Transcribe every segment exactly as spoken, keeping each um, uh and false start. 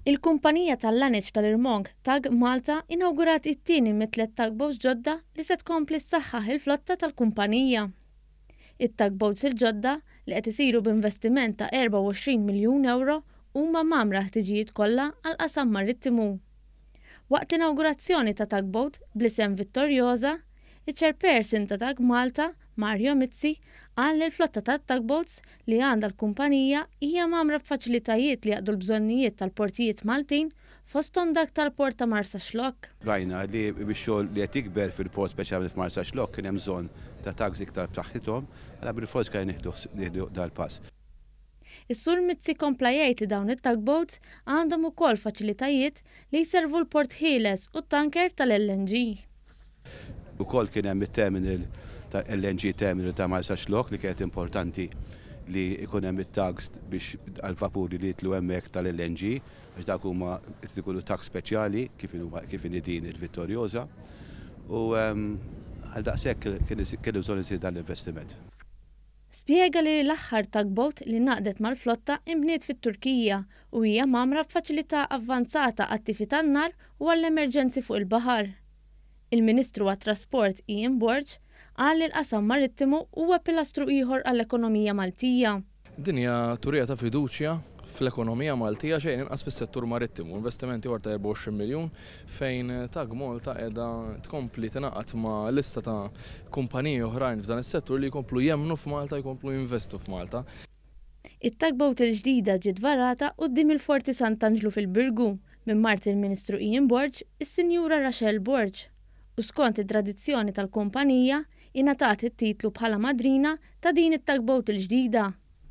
Il-kumpanija tal-laniġ tal-Irmong Tag Malta inawgurat it-tieni mit-tliet tugboats ġodda li se tkompli ssaħħaħ il-flotta tal-kumpanija. It-tugboats il-ġodda li qed isiru b'investiment ta' erba' u għoxrin miljun euro huma mamra ħtiġijiet kollha għall-qasam marittimu. Waqt l-inawgurazzjoni ta' tugboat bl-isem Vittorjosa, iċ-chairperson ta' Tag Malta, Mario Mizzi, qal li l-flotta ta' tugboats li għandha l-kumpanija hija mamra b'faċilitajiet li jaqdu l-bżonnijiet tal-portijiet Maltin fosthom dak tal-port ta' Marsa Xlokk. Rajna li bix-xogħol li qed jikber fil-port speċjali f'Marsa Xlokk kien hemm bżonn ta' tugs iktar b'saħħithom, għal bil-fors kien nieħdu dal-pass. Is-Sur Mizzi kompla jgħid li dawn it-tugboats għandhom ukoll faċilitajiet li jservu l-port ħieles u t-tanker tal-L N G. Ukoll kien hemm it-terminal ta' L N G terminal ta' Marsa Xlokk li kienet importanti li jkun hemm it-tugs biex għal-vapuri li jitlu hemmhekk tal-L N G biex dak huma qed ikunu tugs speċjali kif inhi din il-Vittorjosa u għal daqshekk kienu bżonn isir dan l-investiment. Spjega li l-aħħar tugboat li naqdet mal-flotta imbniet fit-Turkija u hija mamra b'faċilità avvanzata għat-tifi tan-nar u għall-emerġenzi fuq il-baħar. Il-Ministru għat-Trasport Ian Borg qal li l-qasam marittimu huwa pilastru ieħor għall-ekonomija Maltija. Din hija turija ta' fiduċja fl-ekonomija Maltija xejn inqas fis-settur marittimu. Investimenti għar ta' erba' u għoxrin miljun fejn Tag Malta qiegħda tkompli tingħaqad ma' lista ta' kumpaniji oħrajn f'dan is-settur li jkomplu jemmnu f'Malta, jkomplu jinvestu f'Malta. It-tugboat il-ġdida ġiet varata quddiem il-Forti Sant'Angelo fil-Birgu minn Mart il-Ministru Ian Borg, is-Sinjura Rachel Borg. U skont id-tradizzjoni tal-kumpanija ingħatat it-titlu bħala madrina ta' din it-tugboat il-ġdida.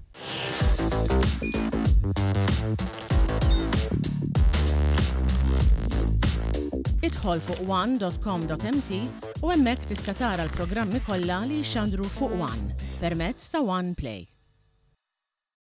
Idħol fuq one dot com dot m t u hemmhekk tista' tara l-programmi kollha li jxandru fuq One permezz ta' One Play.